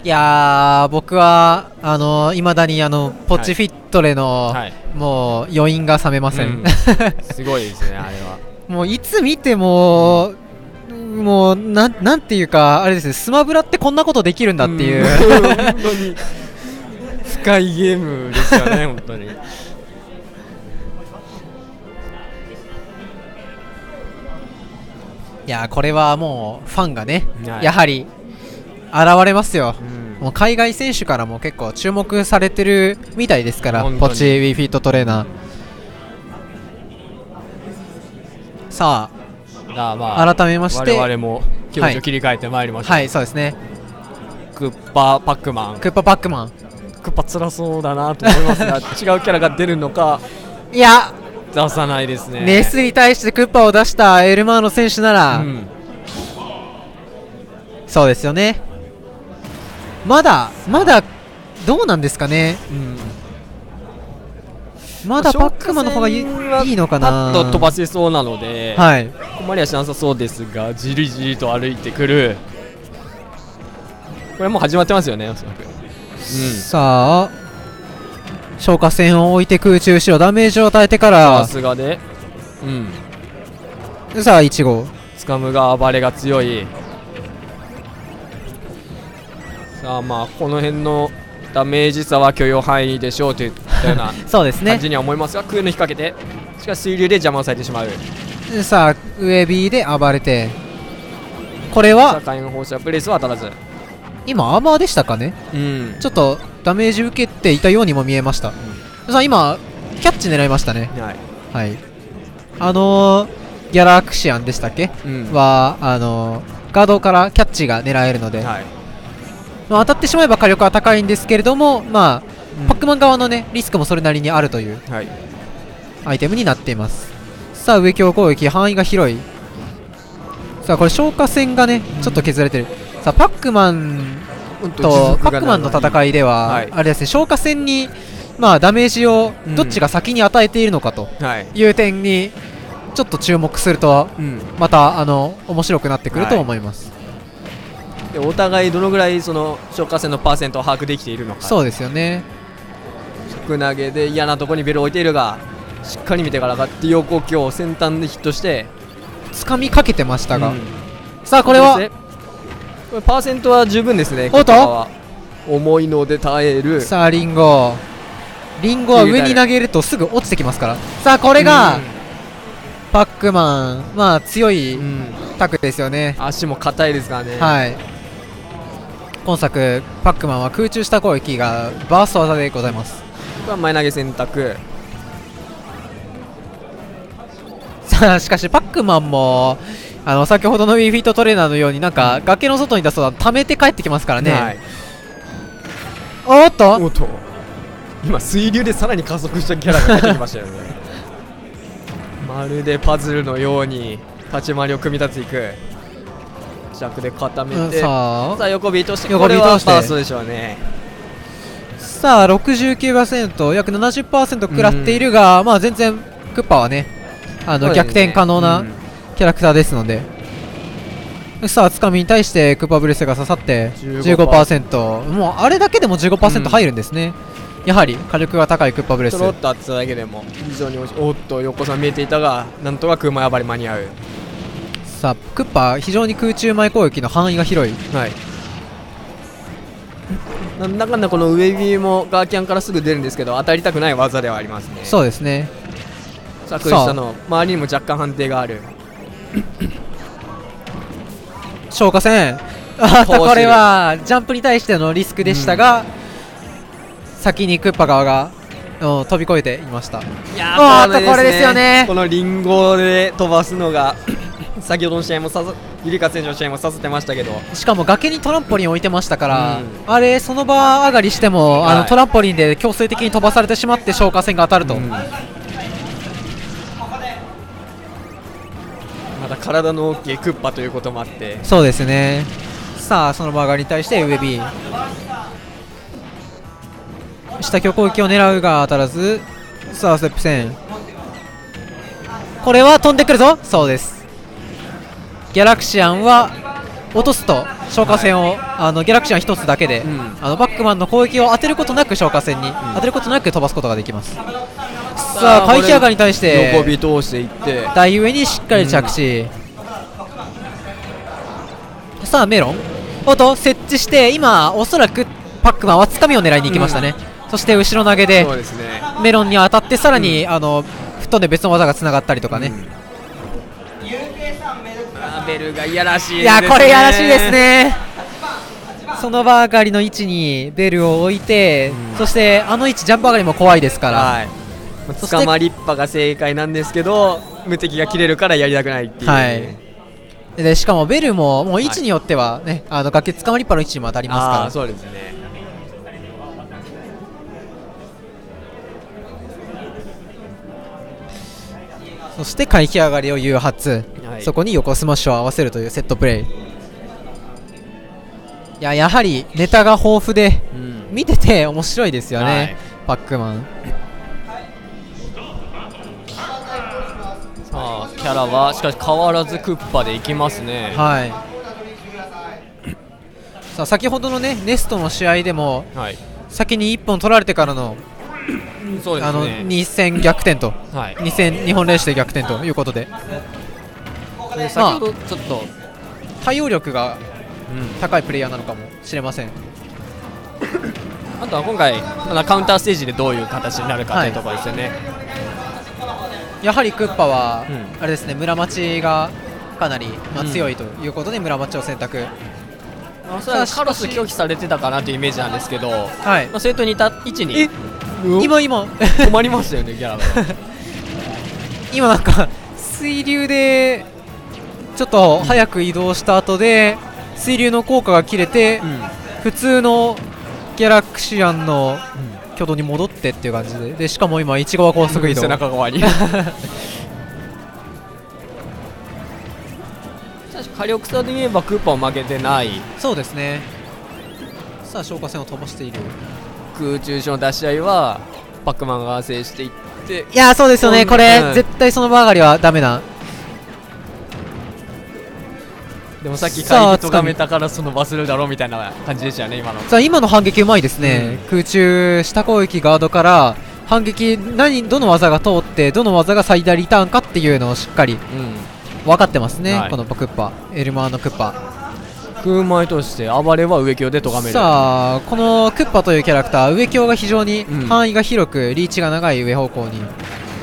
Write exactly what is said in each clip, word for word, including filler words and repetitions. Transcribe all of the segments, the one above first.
いやー僕はあのいまだにあのポチフィットレの、はい、もう余韻が冷めません、うん、 すごいですねあれは。 もういつ見ても、うん、もうな、なんていうかあれですね、スマブラってこんなことできるんだっていう、うん、本当に深いゲームですよね本当に。 いやこれはもうファンがね、はい、やはり現れますよ、うん、もう海外選手からも結構注目されてるみたいですから、ポチ Wii フィットトレーナー。さあ、まあ、改めまして我々も気持ちを切り替えてまいりましょう。 はい、はい、そうですね。 クッパパックマンクッパパックマンクッパ辛そうだなと思いますが違うキャラが出るのか。 いや出さないですね。 ネスに対してクッパを出したエルマーノ選手なら、うん、そうですよね。まだまだどうなんですかね、うん、まだパックマンの方がいいのかな。 パッと飛ばせそうなので、はい、困りはしなさそうですが、じりじりと歩いてくる。これもう始まってますよねおそらく、うん、 さあ消火栓を置いて空中後ろダメージを与えてからさすがで、 うん、さあいち号つかむが暴れが強い。さあまあこの辺のダメージ差は許容範囲でしょうといったようなそうですね感じには思いますが、空の引っ掛けてしかし水流で邪魔をされてしまう。 さあ上 B で暴れて、これは火炎放射プレスは当たらず、 今アーマーでしたかね、うん、ちょっとダメージ受けていたようにも見えました、うん、さあ今キャッチ狙いましたね、はい、はい、あのー、ギャラクシアンでしたっけ、うん、はあのー、ガードからキャッチが狙えるので、はい、まあ、当たってしまえば火力は高いんですけれども、まあうん、パックマン側の、ね、リスクもそれなりにあるという、はい、アイテムになっています。さあ上強攻撃範囲が広い。さあこれ消火栓がね、うん、ちょっと削られてる。さあパックマンとパックマンの戦いでは、はい、あれですね、消火栓に、まあ、ダメージをどっちが先に与えているのかという点にちょっと注目すると、うん、またあの面白くなってくると思います、 はい、でお互いどのぐらいその消火栓のパーセントを把握できているのか。 そうですよね。 直投げで嫌なところにベルを置いているがしっかり見てからがって横強先端でヒットして掴みかけてましたが、うん、さあこれはこれパーセントは十分ですね。 おっと重いので耐える。 さあリンゴリンゴは上に投げるとすぐ落ちてきますから。さあこれが、うん、パックマン、まあ強いタクですよね、 うん、足も硬いですからね。 はい、今作パックマンは空中下攻撃がバースト技でございます。 これは前投げ選択。 さあしかしパックマンもあの先ほどの Wii フィットトレーナーのようになんか崖の外に出すと溜めて帰ってきますからね、はい、おっとおっと今水流でさらに加速したキャラが出てきましたよねまるでパズルのように立ち回りを組み立てていく。弱で固めて、うん、さあさあ横 B としてこれはファーストでしょうね。 さあ ろくじゅうきゅうパーセント 約 ななじゅっパーセント 食らっているが、うん、まあ全然クッパはねあの、ね、逆転可能なキャラクターですので、うん、さあつかみに対してクッパブレスが刺さって じゅうごパーセント、 もうあれだけでも じゅうごパーセント 入るんですね、うん、やはり火力が高いクッパブレス。 ちょろっと当てただけでも非常においしい。おっと横さん見えていたがなんとか熊暴れ間に合う。 さあクッパ非常に空中前攻撃の範囲が広い、 はい、なんだかんだこの上 B もガーキャンからすぐ出るんですけど当たりたくない技ではありますね。 そうですね。 さあクリスタの周りにも若干判定がある消火栓あこれはジャンプに対してのリスクでしたが、うん、先にクッパ側が飛び越えていました。いやーこれですよね。このリンゴで飛ばすのが先ほどの試合もさゆりか選手の試合もさせてましたけど、 しかも崖にトランポリン置いてましたから、うん、あれその場上がりしても、はい、あのトランポリンで強制的に飛ばされてしまって消火栓が当たると、うん、まだ体の大きいクッパということもあって。 そうですね。さあその場上がりに対して上 B 下強攻撃を狙うが当たらず、さあステップ戦これは飛んでくるぞ。そうです。ギャラクシアンは落とすと消火栓を、はい、あのギャラクシアンひとつだけで、うん、あのバックマンの攻撃を当てることなく消火栓に、うん、当てることなく飛ばすことができます。さあ回避上がりに対して横び通していって台上にしっかり着地、うん、さあメロンおっと設置して、今おそらくパックマンはつかみを狙いに行きましたね、うん、そして後ろ投げでそうですね、 メロンに当たってさらに、うん、あの吹っ飛んで別の技がつながったりとかね、うん、 あベルがいやらしいですね。 いやこれいやらしいですね。その場上がりの位置にベルを置いて、うん、そしてあの位置ジャンプ上がりも怖いですから、はい、 捕まりっぱが正解なんですけど無敵が切れるからやりたくないっていう、 はい、でしかもベルももう位置によってはね、はい、あの崖捕まりっぱの位置にも当たりますから。 あそうですね。 そして回避上がりを誘発、はい、そこに横スマッシュを合わせるというセットプレイ。いややはりネタが豊富で、うん、見てて面白いですよね、はい、パックマン。 さあキャラはしかし変わらずクッパでいきますね。 はい。さあ先ほどのねネストの試合でも、はい、先にいっぽん取られてからのそうですね、 あのに戦逆転と、はい、に戦にほん連取で逆転ということで、 で先ほどちょっと、まあ、 対応力が高いプレイヤーなのかもしれません。 あとは今回カウンターステージでどういう形になるかというところですよね、 はい、やはりクッパは、うん、あれですね村町がかなり、まあ、強いということで村町を選択、うんまあ、それはカロス拒否されてたかなというイメージなんですけど、はいまあ、それと似た位置に今今止まりましたよねギャラが今なんか水流でちょっと早く移動した後で、うん、水流の効果が切れて、うん、普通のギャラクシアンの挙動に戻ってっていう感じで、でしかも今いちごは高速移動、 背中側に火力差で言えばクーパー負けてない。 そうですね。さあ消火栓を飛ばしている。 空中種の出し合いはパックマンが制していって、 いやそうですよね、これ、うん、絶対その場上がりはダメな。 でもさっき回避とがめたからその忘れるだろうみたいな感じでしたよね今の。 さあ今の反撃うまいですね、うん、空中下攻撃ガードから反撃、何どの技が通ってどの技が最大リターンかっていうのをしっかり分かってますね、うん、このクッパエルマーのクッパ。 空前として暴れは上強で咎める。 さあこのクッパというキャラクター上強が非常に範囲が広くリーチが長い上方向に、うん、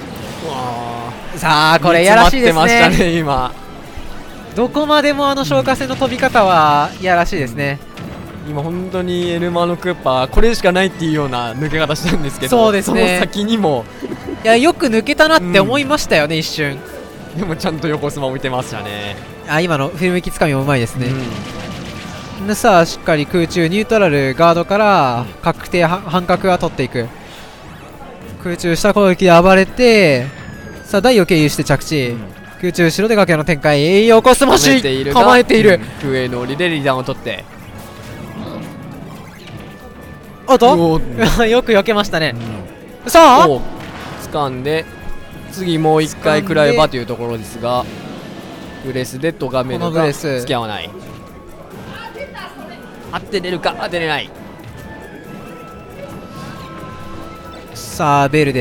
さあこれやらしいですね。 詰まってましたね今。 どこまでもあの消火栓の飛び方はいやらしいですね、 うん、今本当にエルマーのクッパこれしかないっていうような抜け方したんですけど、 そうですね、 その先にもいやよく抜けたなって思いましたよね、うん、一瞬。 でもちゃんと横スマ置いてましたね。 あ今の振り向きつかみもうまいですね、うん、でさあしっかり空中ニュートラルガードから確定半角は取っていく。空中下攻撃で暴れてさあ台を経由して着地、うん、空中後ろで崖の展開栄養コスマッシュ構えている。 上の降りでリーダーを取っておっとよく避けましたね、うん、さあ掴んで次もういっかい食らえばというところですがブレスでとがめるが付き合わない。当てれるか当てれない。 さあベルです。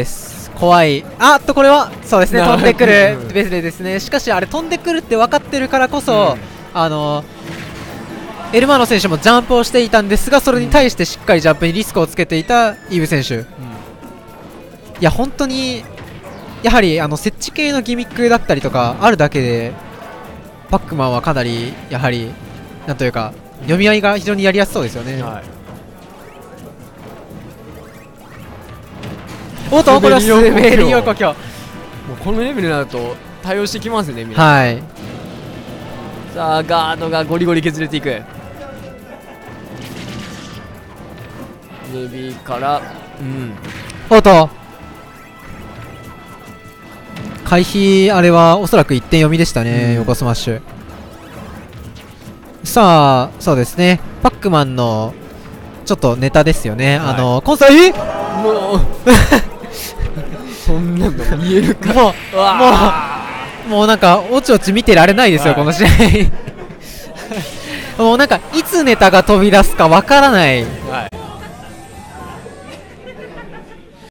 怖い。あっとこれはそうですね飛んでくるベルですね。しかしあれ飛んでくるって分かってるからこそ、うん、あのエルマーノ選手もジャンプをしていたんですがそれに対してしっかりジャンプにリスクをつけていたイーブ選手、うん、いや本当にやはりあの設置系のギミックだったりとかあるだけでパックマンはかなりやはりなんというか読み合いが非常にやりやすそうですよね、はい、おっとこれは滑り横強。もうこのレベルになると対応してきますねみんな。 はい。 さあガードがゴリゴリ削れていく。ネビーからうんおっと回避あれはおそらくいってん読みでしたね、うん、横スマッシュ。さあそうですねパックマンのちょっとネタですよね、はい、あの今回もうそんなの見えるかもうもうもうなんかおちおち見てられないですよ、はい、この試合もうなんかいつネタが飛び出すかわからない、 はい、